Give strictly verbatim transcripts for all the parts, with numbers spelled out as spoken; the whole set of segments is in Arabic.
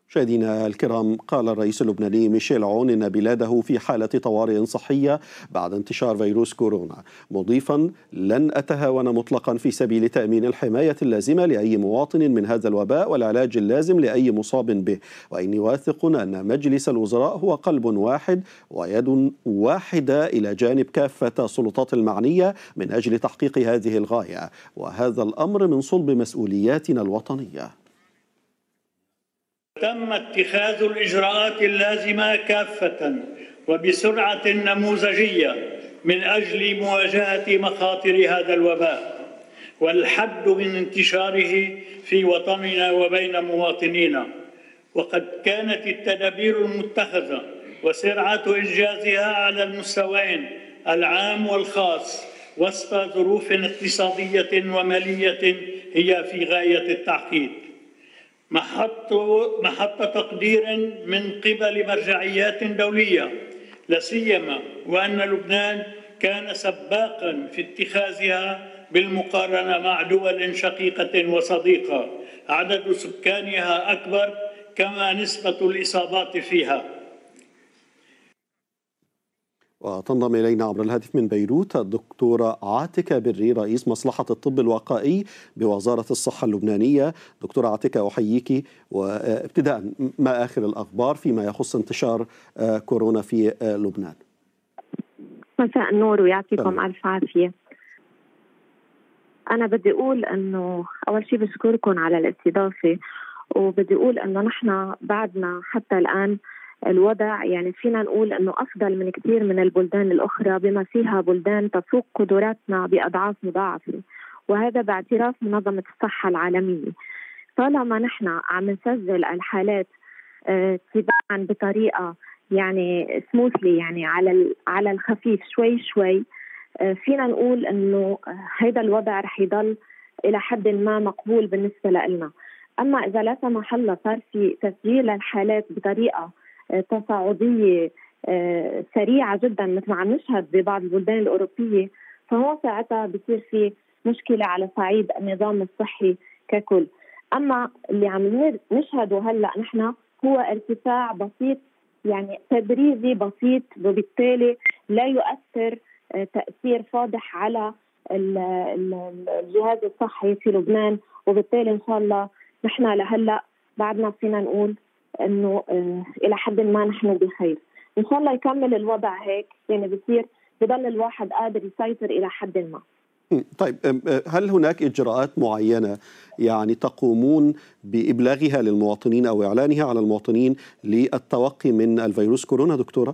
مشاهدينا الكرام، قال الرئيس اللبناني ميشيل عون إن بلاده في حالة طوارئ صحية بعد انتشار فيروس كورونا، مضيفا: لن أتهاون مطلقا في سبيل تأمين الحماية اللازمة لأي مواطن من هذا الوباء والعلاج اللازم لأي مصاب به، وإني واثق أن مجلس الوزراء هو قلب واحد ويد واحدة إلى جانب كافة السلطات المعنية من أجل تحقيق هذه الغاية، وهذا الأمر من صلب مسؤولياتنا الوطنية. تم اتخاذ الإجراءات اللازمة كافة وبسرعة نموذجية من أجل مواجهة مخاطر هذا الوباء والحد من انتشاره في وطننا وبين مواطنينا، وقد كانت التدابير المتخذة وسرعة إنجازها على المستويين العام والخاص وسط ظروف اقتصادية ومالية هي في غاية التعقيد، محط محط تقدير من قبل مرجعيات دولية، لا سيما وأن لبنان كان سباقا في اتخاذها بالمقارنة مع دول شقيقة وصديقة عدد سكانها أكبر كما نسبة الإصابات فيها. وتنضم إلينا عبر الهاتف من بيروت الدكتورة عاتكة بري، رئيس مصلحة الطب الوقائي بوزارة الصحة اللبنانية. دكتورة عاتكة، أحييك، وابتداء ما آخر الأخبار فيما يخص انتشار كورونا في لبنان؟ مساء النور ويعطيكم ألف عافية. أنا بدي أقول أنه أول شيء بشكركم على الاستضافة، وبدي أقول أنه نحن بعدنا حتى الآن الوضع يعني فينا نقول أنه أفضل من كثير من البلدان الأخرى، بما فيها بلدان تفوق قدراتنا بأضعاف مضاعفة، وهذا باعتراف منظمة الصحة العالمية. طالما نحن عم نسجل الحالات تباعا بطريقة يعني سموثلي، يعني على على الخفيف شوي شوي، فينا نقول أنه هذا الوضع رح يضل إلى حد ما مقبول بالنسبة لنا. أما إذا لا سمح الله صار في تسجيل الحالات بطريقة تصاعدية سريعة جدا مثل ما عم نشهد ببعض البلدان الأوروبية، فهو ساعتها بصير في مشكلة على صعيد النظام الصحي ككل. أما اللي عم نشهده هلأ نحن هو ارتفاع بسيط، يعني تدريجي بسيط، وبالتالي لا يؤثر تأثير فاضح على الجهاز الصحي في لبنان، وبالتالي إن شاء الله نحن لهلأ بعدنا فينا نقول إنه إلى حد ما نحن بخير. إن شاء الله يكمل الوضع هيك، يعني بصير بضل الواحد قادر يسيطر إلى حد ما. طيب، هل هناك إجراءات معينة يعني تقومون بإبلاغها للمواطنين أو إعلانها على المواطنين للتوقي من الفيروس كورونا دكتورة؟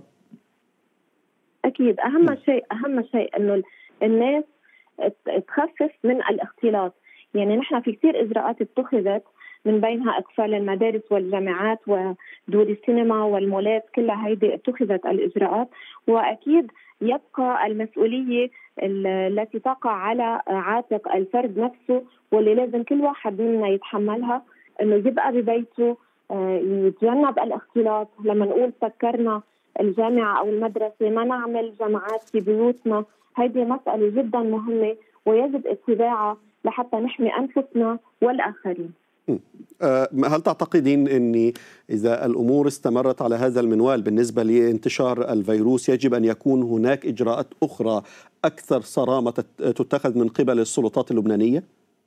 أكيد أهم شيء أهم شيء إنه الناس تخفف من الاختلاط. يعني نحن في كثير إجراءات اتخذت، من بينها إقفال المدارس والجامعات ودور السينما والمولات، كلها هيدي اتخذت الإجراءات، وأكيد يبقى المسؤولية التي تقع على عاتق الفرد نفسه، واللي لازم كل واحد منا يتحملها، إنه يبقى ببيته، يتجنب الاختلاط. لما نقول سكرنا الجامعة أو المدرسة، ما نعمل جماعات في بيوتنا، هذه مسألة جدا مهمة ويجب اتباعها لحتى نحمي أنفسنا والآخرين. هل تعتقدين أن إذا الأمور استمرت على هذا المنوال بالنسبة لانتشار الفيروس يجب أن يكون هناك إجراءات أخرى أكثر صرامة تتخذ من قبل السلطات اللبنانية؟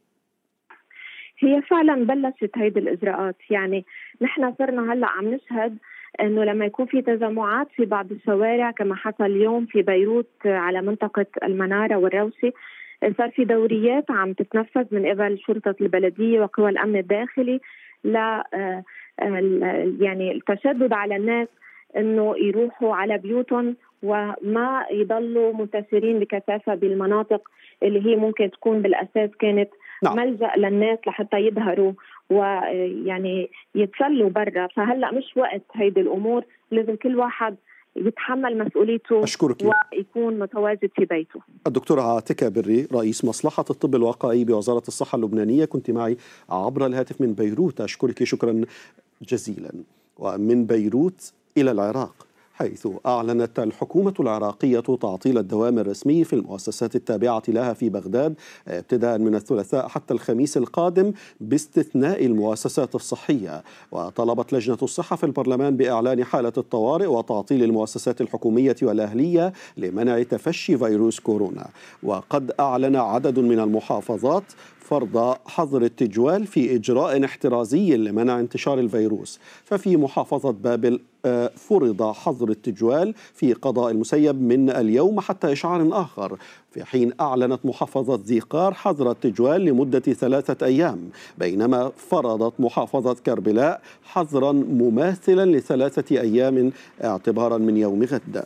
هي فعلا بلشت هيدي الإجراءات. يعني نحن صرنا هلأ عم نشهد أنه لما يكون في تجمعات في بعض الشوارع كما حصل اليوم في بيروت على منطقة المنارة والروشة، صار في دوريات عم تتنفذ من قبل شرطة البلدية وقوى الأمن الداخلي لا يعني التشدد على الناس إنه يروحوا على بيوتهم وما يضلوا منتشرين بكثافة بالمناطق اللي هي ممكن تكون بالأساس كانت نعم. ملجأ للناس لحتى يظهروا ويعني يتسلوا برا. فهلأ مش وقت هيدي الأمور، لازم كل واحد يتحمل مسؤوليته أشكرك. ويكون متواجد في بيته. الدكتورة عاتكة بري، رئيس مصلحة الطب الوقائي بوزارة الصحة اللبنانية، كنت معي عبر الهاتف من بيروت. أشكرك شكرا جزيلا. ومن بيروت إلى العراق، حيث أعلنت الحكومة العراقية تعطيل الدوام الرسمي في المؤسسات التابعة لها في بغداد ابتداء من الثلاثاء حتى الخميس القادم باستثناء المؤسسات الصحية. وطلبت لجنة الصحة في البرلمان بإعلان حالة الطوارئ وتعطيل المؤسسات الحكومية والأهلية لمنع تفشي فيروس كورونا. وقد أعلن عدد من المحافظات فرض حظر التجوال في إجراء احترازي لمنع انتشار الفيروس. ففي محافظة بابل فرض حظر التجوال في قضاء المسيب من اليوم حتى إشعار آخر، في حين أعلنت محافظة ذي قار حظر التجوال لمدة ثلاثة أيام، بينما فرضت محافظة كربلاء حظرا مماثلا لثلاثة أيام اعتبارا من يوم غد.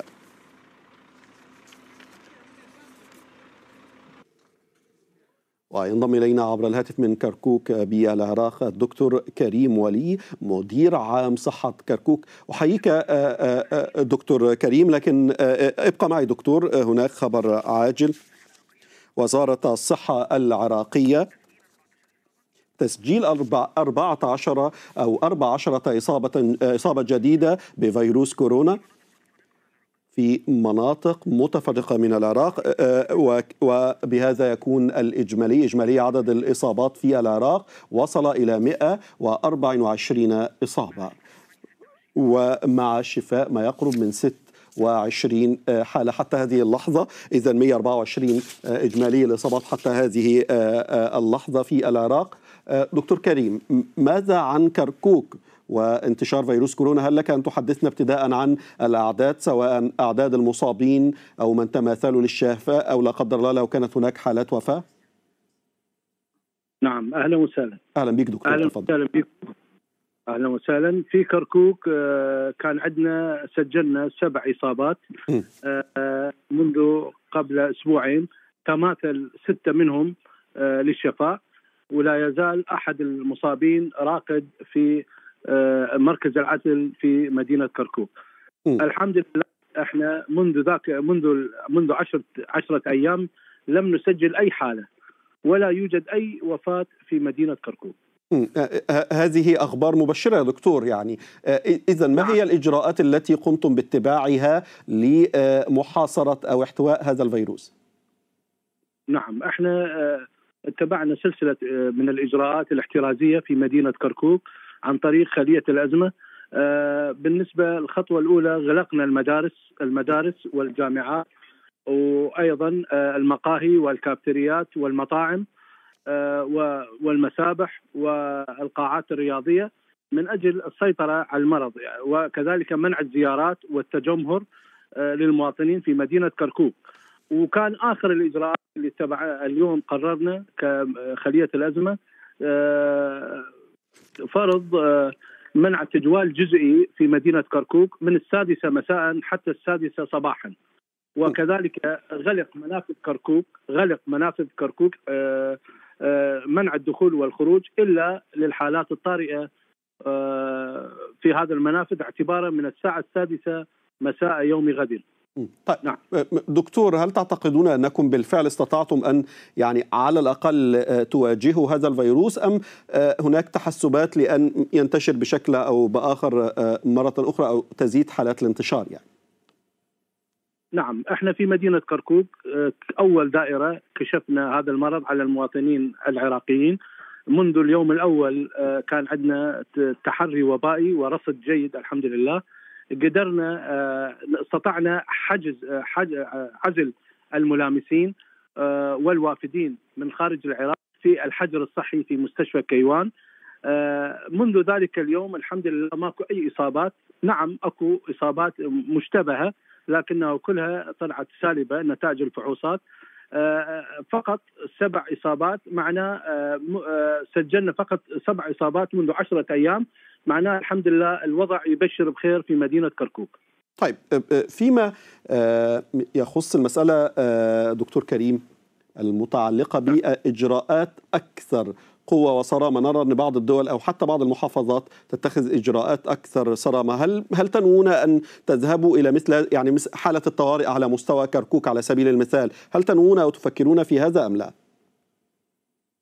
وينضم إلينا عبر الهاتف من كركوك بالعراق الدكتور كريم ولي مدير عام صحة كركوك. أحييك دكتور كريم، لكن ابقى معي دكتور. هناك خبر عاجل: وزارة الصحة العراقية تسجيل أربعة عشر أو أربع عشرة إصابة إصابة جديدة بفيروس كورونا في مناطق متفرقة من العراق، وبهذا يكون الإجمالي إجمالي عدد الإصابات في العراق وصل إلى مئة وأربعة وعشرين إصابة، ومع شفاء ما يقرب من ستة وعشرين حالة حتى هذه اللحظة. إذن مئة وأربعة وعشرين إجمالي الإصابات حتى هذه اللحظة في العراق. دكتور كريم، ماذا عن كركوك وانتشار فيروس كورونا؟ هل لك أن تحدثنا ابتداء عن الأعداد، سواء أعداد المصابين أو من تماثلوا للشفاء، أو لا قدر الله لو كانت هناك حالات وفاة؟ نعم، أهلا وسهلا. أهلا بك دكتور. أهلا وسهلا بك. أهلا وسهلا. في كركوك كان عندنا سجلنا سبع إصابات منذ قبل أسبوعين، تماثل ستة منهم للشفاء، ولا يزال أحد المصابين راقد في مركز العزل في مدينة كركوك. م. الحمد لله احنا منذ ذاك منذ منذ عشرة عشرة أيام لم نسجل أي حالة، ولا يوجد أي وفاة في مدينة كركوك. هذه أخبار مبشرة يا دكتور. يعني إذن ما هي الإجراءات التي قمتم باتباعها لمحاصرة أو احتواء هذا الفيروس؟ نعم، احنا اتبعنا سلسلة من الإجراءات الاحترازية في مدينة كركوك عن طريق خلية الأزمة. بالنسبة للخطوة الأولى غلقنا المدارس المدارس والجامعات، وأيضا المقاهي والكافتريات والمطاعم والمسابح والقاعات الرياضية من أجل السيطرة على المرض، وكذلك منع الزيارات والتجمهر للمواطنين في مدينة كركوك. وكان آخر الإجراءات اللي تبع اليوم قررنا كخلية الأزمة فرض منع التجوال جزئي في مدينة كركوك من السادسة مساء حتى السادسة صباحا، وكذلك غلق منافذ كركوك غلق منافذ كركوك منع الدخول والخروج إلا للحالات الطارئة في هذا المنافذ اعتبارا من الساعة السادسة مساء يوم غد. طيب نعم. دكتور، هل تعتقدون أنكم بالفعل استطعتم أن يعني على الأقل تواجهوا هذا الفيروس، أم هناك تحسبات لأن ينتشر بشكل أو بآخر مرة أخرى أو تزيد حالات الانتشار يعني؟ نعم، احنا في مدينة كركوك أول دائرة كشفنا هذا المرض على المواطنين العراقيين. منذ اليوم الأول كان عندنا تحري وبائي ورصد جيد الحمد لله. قدرنا استطعنا حجز عزل الملامسين والوافدين من خارج العراق في الحجر الصحي في مستشفى كيوان. منذ ذلك اليوم الحمد لله ماكو أي إصابات. نعم أكو إصابات مشتبهة لكنها كلها طلعت سالبة نتائج الفحوصات. فقط سبع إصابات، معناه سجلنا فقط سبع إصابات منذ عشرة أيام، معناه الحمد لله الوضع يبشر بخير في مدينة كركوك. طيب، فيما يخص المسألة دكتور كريم المتعلقة بإجراءات أكثر قوة وصرامة، نرى أن بعض الدول أو حتى بعض المحافظات تتخذ إجراءات أكثر صرامة. هل هل تنوون أن تذهبوا إلى مثل يعني حالة الطوارئ على مستوى كركوك على سبيل المثال؟ هل تنوون أو تفكرون في هذا أم لا؟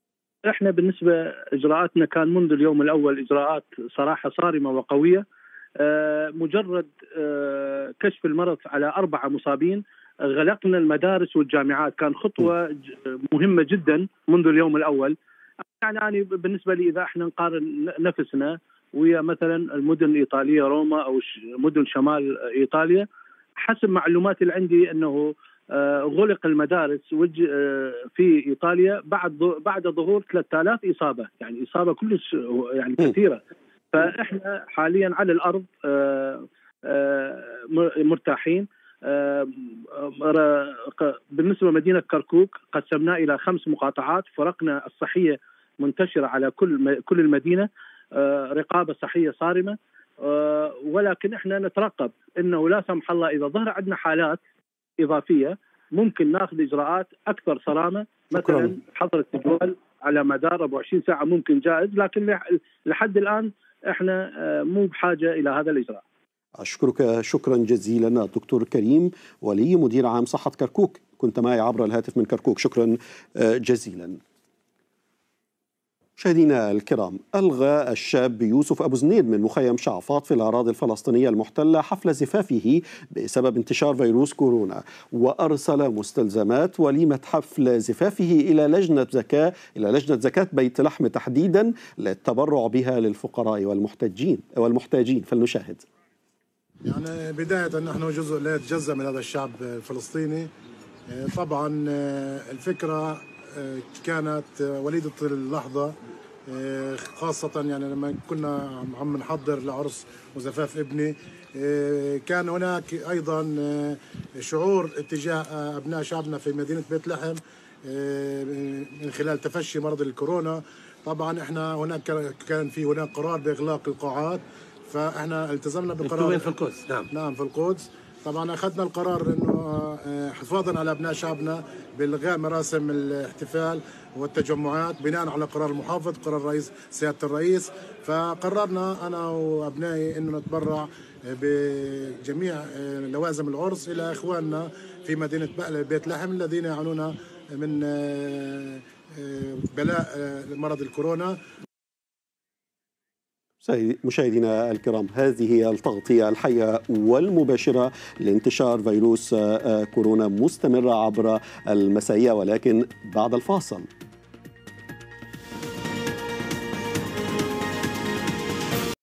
احنا بالنسبة إجراءاتنا كان منذ اليوم الأول إجراءات صراحة صارمة وقوية. مجرد كشف المرض على أربعة مصابين غلقنا المدارس والجامعات، كان خطوة مهمة جدا منذ اليوم الأول. يعني أنا بالنسبة لي إذا احنا نقارن نفسنا ويا مثلا المدن الإيطالية روما أو مدن شمال إيطاليا، حسب معلوماتي اللي عندي أنه غلق المدارس في إيطاليا بعد بعد ظهور ثلاثة آلاف إصابة، يعني إصابة كلش يعني كثيرة. فإحنا حاليا على الأرض مرتاحين. بالنسبة لمدينة كركوك قسمناه إلى خمس مقاطعات، فرقنا الصحية منتشرة على كل كل المدينة، رقابة صحية صارمة، ولكن احنا نترقب انه لا سمح الله اذا ظهر عندنا حالات اضافية ممكن ناخذ اجراءات اكثر صرامة، مثلا حظر التجوال على مدار أربعة وعشرين ساعة ممكن جائز، لكن لحد الآن احنا مو بحاجة الى هذا الاجراء. أشكرك شكرا جزيلا الدكتور كريم ولي مدير عام صحة كركوك، كنت معي عبر الهاتف من كركوك، شكرا جزيلا. مشاهدينا الكرام، ألغى الشاب يوسف أبو زنيد من مخيم شعفاط في الأراضي الفلسطينية المحتلة حفل زفافه بسبب انتشار فيروس كورونا، وأرسل مستلزمات وليمة حفل زفافه إلى لجنة زكاة إلى لجنة زكاة بيت لحم تحديدا للتبرع بها للفقراء والمحتاجين والمحتاجين. فلنشاهد. يعني بداية نحن جزء لا يتجزأ من هذا الشعب الفلسطيني. طبعا الفكرة كانت وليدة اللحظة، خاصة يعني لما كنا عم نحضر لعرس وزفاف ابني، كان هناك أيضا شعور اتجاه أبناء شعبنا في مدينة بيت لحم من خلال تفشي مرض الكورونا. طبعا احنا هناك كان في هناك قرار بإغلاق القاعات، فاحنا التزمنا بقرار في القدس. نعم نعم في القدس. طبعا اخذنا القرار انه حفاظا على ابناء شعبنا بالغاء مراسم الاحتفال والتجمعات بناء على قرار المحافظ، قرار رئيس سياده الرئيس. فقررنا انا وابنائي انه نتبرع بجميع لوازم العرس الى اخواننا في مدينه بيت لحم الذين يعانون من بلاء مرض الكورونا. مشاهدينا الكرام، هذه هي التغطية الحية والمباشرة لانتشار فيروس كورونا، مستمرة عبر المسائية ولكن بعد الفاصل.